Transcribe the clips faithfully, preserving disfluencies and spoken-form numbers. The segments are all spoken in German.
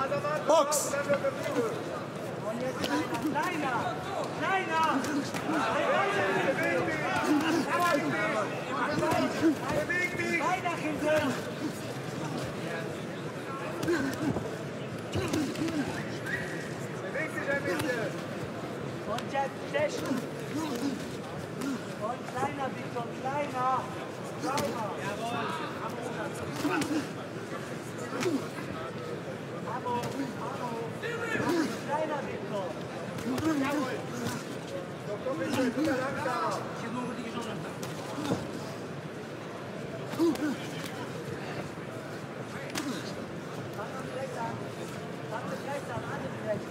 Box! Und jetzt kleiner, kleiner, kleiner! Weiter hinten! Und jetzt stechen! Und kleiner, Victor, kleiner! Kleiner! Jawohl! Amo, Amo! Kleiner, Victor! Jawohl! So, komm bitte, wieder langsam! Ich hab nur die Gesundheit. Fang uns rechts an! Fang uns rechts an, alle rechts!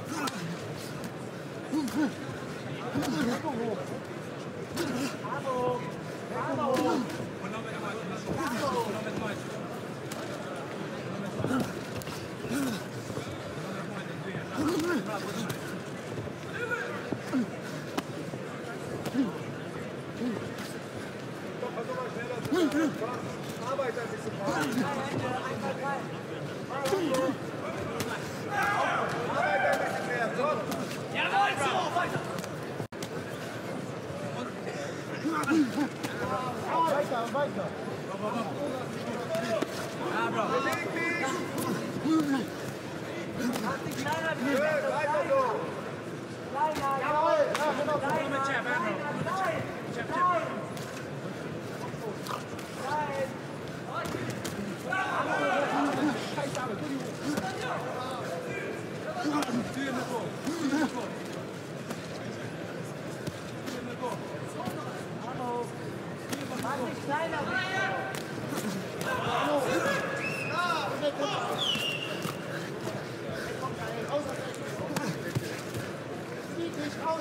Tempo hoch! Amo! Amo! Und noch mit der Meute! Amo! Und noch mit der Meute! Arbeit ein bisschen rein. Einfach rein. Arbeit ein bisschen mehr. Komm. Jawohl, so, weiter. Weiter, weiter. Ja, Bro. Beweg dich. Mach dich kleiner. Weiter so. Kleiner. Jawohl. Kleiner. Kleiner. Kleiner. Mach dich kleiner, Sieht nicht aus.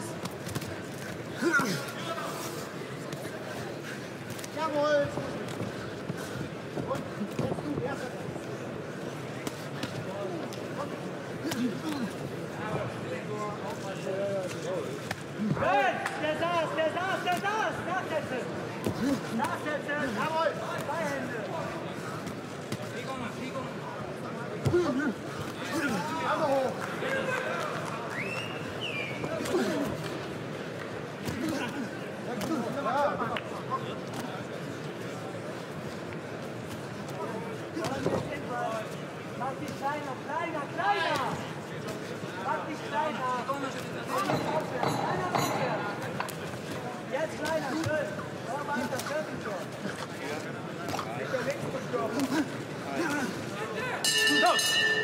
Jawohl. Und jetzt du, erster. Der saß, der saß, der saß! Nachsetzen! Nachsetzen! Jawohl! Zwei Hände! Fliegungen, Fliegungen! Arme hoch! Mach dich kleiner, kleiner, kleiner! Mach dich kleiner! Aufwärts, kleiner, aufwärts! Jetzt kleiner, schön! Hör mal, das hört mich schon! Nicht der links gestorben! Los!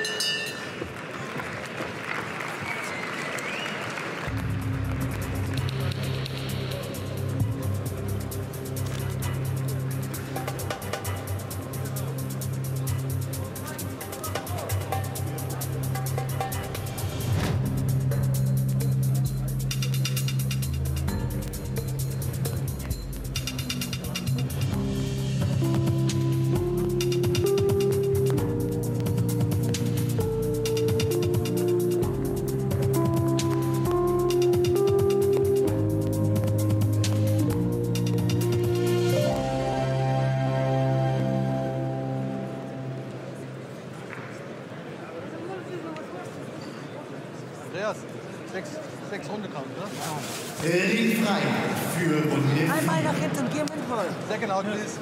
Andreas, sechs, sechs Runde kam, ne? Ring frei für Bundesliga. Einmal nach hinten, geh mit voll. Second out, please.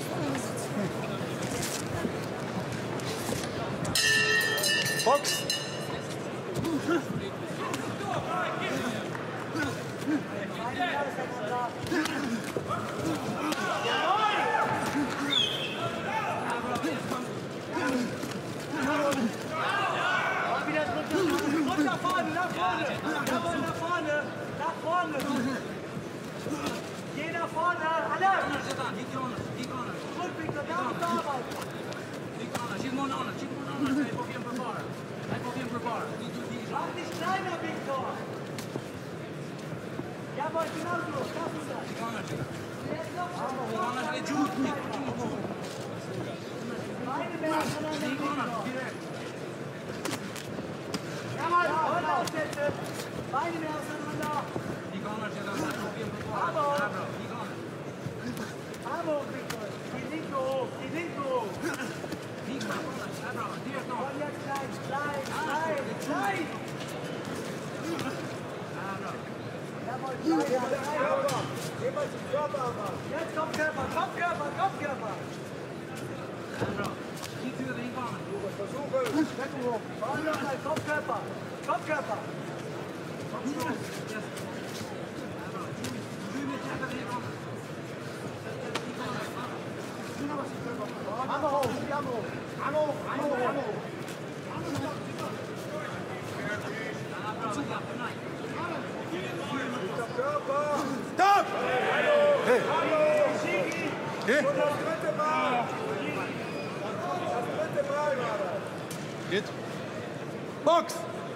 Box! Nach vorne, nach vorne! Jawohl, nach vorne! Nach vorne! Geh nach vorne! Alle! Gut, Victor, da musst du arbeiten! Mach dich kleiner, Victor! Jawohl, genau so! Das ist das! Jetzt noch schon! Beine mehr auseinander, Victor! Jawohl, Hände aufsetzen! Beine mehr auseinander! Bravo! Bravo, Victor! Die linke hoch, die linke hoch! Und jetzt gleich, gleich! Jetzt Kopfkörper, Kopfkörper, Kopfkörper. Vorne nochmal, Kopfkörper, Kopfkörper. Arme hoch, die Arme hoch. Arme hoch, Arme hoch, Arme hoch. Stopp! Hey! Hey! Das dritte Mal! Das dritte Mal gerade! Geht! Box!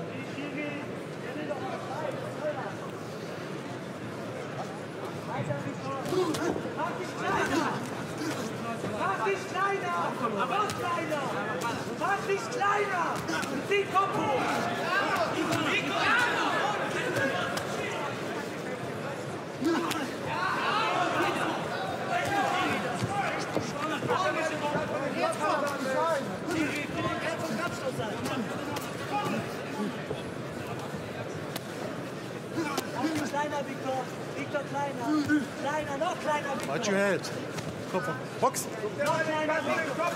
Mach dich kleiner! Mach dich kleiner! Noch kleiner! Mach dich kleiner! Zieh Kopf hoch! Kleiner, Victor. Victor, kleiner. Kleiner, noch kleiner, Victor. Watch your head. Kopf. Box. Noch kleiner, Victor.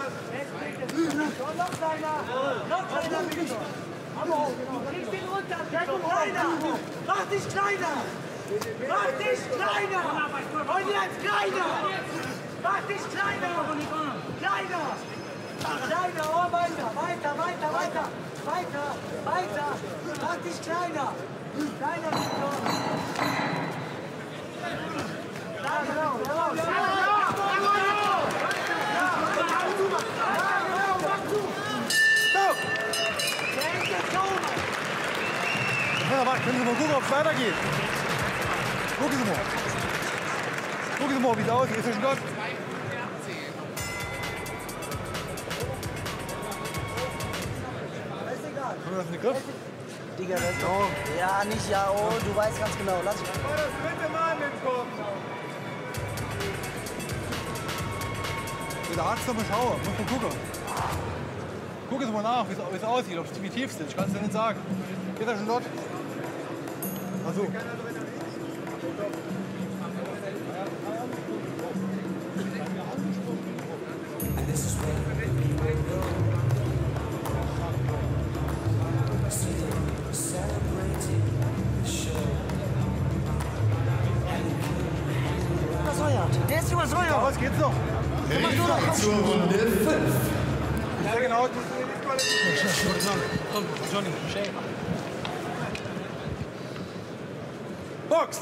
Noch kleiner. Noch kleiner, Victor. Kriegst ihn runter, Victor. Kleiner. Mach dich kleiner. Mach dich kleiner. Und jetzt kleiner. Mach dich kleiner. Kleiner. Kleiner, oh, weiter, weiter, weiter, weiter. Weiter, weiter. Mach dich kleiner. Kleiner, Victor. Kleiner, Stopp! der ist gezogen. Ja, warte, können Sie mal gucken, ob es weitergeht? Gucken Sie mal. Gucken Sie mal, wie es aussieht. Ist er schon dort? Ist egal. Haben wir das in den Griff? Digga, das ist doch... Ja, nicht ja, oh, du weißt ganz genau. Lass mich. Das war das dritte Mal mitkommen! Der Arzt nochmal schauen. Muss mal gucken. Gucken Sie mal nach, wie es aussieht, ob es wie tief sind. Ich kann es dir nicht sagen. Ist er schon dort? Ach so. Übersäuert. Der ist übersäuert. Was geht's noch? Ringfrei zur Runde fünf. Ja, genau. Komm, Johnny, schnell. Box!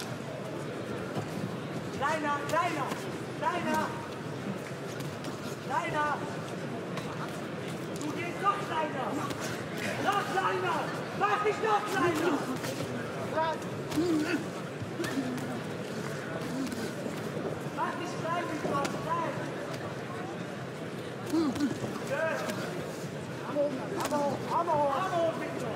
Kleiner, kleiner, kleiner. Kleiner. Du gehst noch kleiner. Noch kleiner. Mach dich noch kleiner. Mach dich klein, Victor. Klein. Arme hoch, Arme hoch, Arme hoch, Arme hoch, Victor.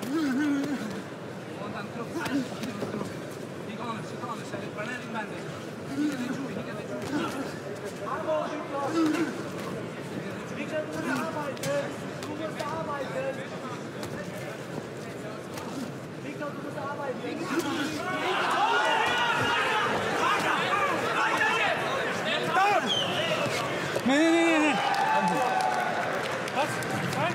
Arme hoch, Victor. Victor, du musst arbeiten. Du musst arbeiten. Victor, du musst arbeiten. Nee, nee, nee, nee. Was? Nein?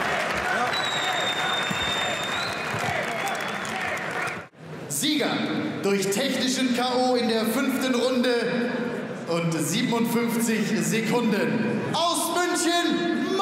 Sieger durch technischen K O in der fünften Runde und siebenundfünfzig Sekunden aus München,